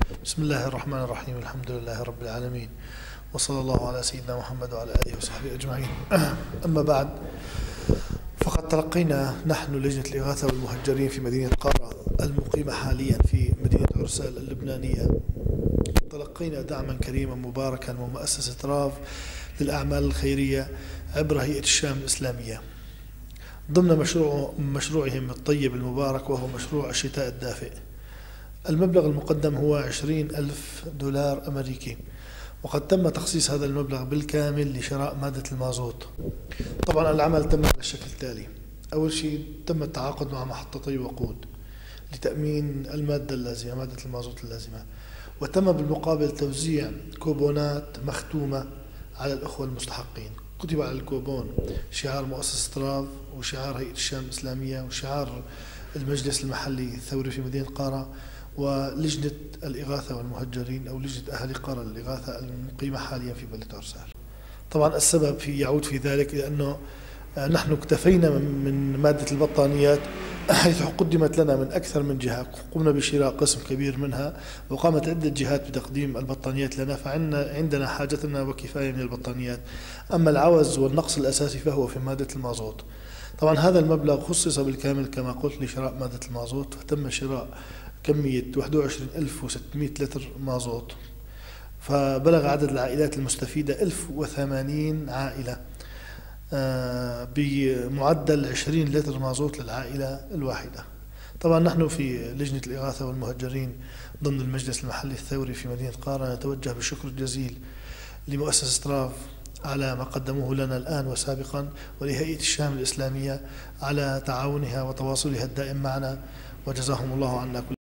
بسم الله الرحمن الرحيم. الحمد لله رب العالمين، وصلى الله على سيدنا محمد وعلى آله وصحبه أجمعين. أما بعد، فقد تلقينا نحن لجنة الإغاثة والمهجرين في مدينة قارة المقيمة حاليا في مدينة عرسال اللبنانية، تلقينا دعما كريما مباركا من مؤسسة راف للأعمال الخيرية عبر هيئة الشام الإسلامية ضمن مشروعهم الطيب المبارك، وهو مشروع الشتاء الدافئ. المبلغ المقدم هو 20,000 دولار أمريكي، وقد تم تخصيص هذا المبلغ بالكامل لشراء مادة المازوت. طبعا العمل تم على الشكل التالي: أول شيء تم التعاقد مع محطتي وقود لتأمين المادة اللازمة، مادة المازوت اللازمة، وتم بالمقابل توزيع كوبونات مختومة على الأخوة المستحقين. كتب على الكوبون شعار مؤسسة راف، وشعار هيئة الشام الإسلامية، وشعار المجلس المحلي الثوري في مدينة قارة، ولجنة الإغاثة والمهجرين أو لجنة أهالي قارة للإغاثة المقيمة حاليا في بلدة عرسال. طبعا السبب يعود في ذلك إلى أنه نحن اكتفينا من مادة البطانيات، حيث قدمت لنا من أكثر من جهة، قمنا بشراء قسم كبير منها، وقامت عدة جهات بتقديم البطانيات لنا، فعندنا حاجتنا وكفاية من البطانيات. أما العوز والنقص الأساسي فهو في مادة المازوت. طبعا هذا المبلغ خصص بالكامل كما قلت لشراء مادة المازوت، فتم شراء كمية 21,600 لتر مازوت، فبلغ عدد العائلات المستفيدة 1080 عائلة، بمعدل 20 لتر مازوت للعائلة الواحدة. طبعا نحن في لجنة الإغاثة والمهجرين ضمن المجلس المحلي الثوري في مدينة قارة نتوجه بالشكر الجزيل لمؤسسة راف على ما قدموه لنا الآن وسابقا، ولهيئة الشام الإسلامية على تعاونها وتواصلها الدائم معنا، وجزاهم الله عنا كل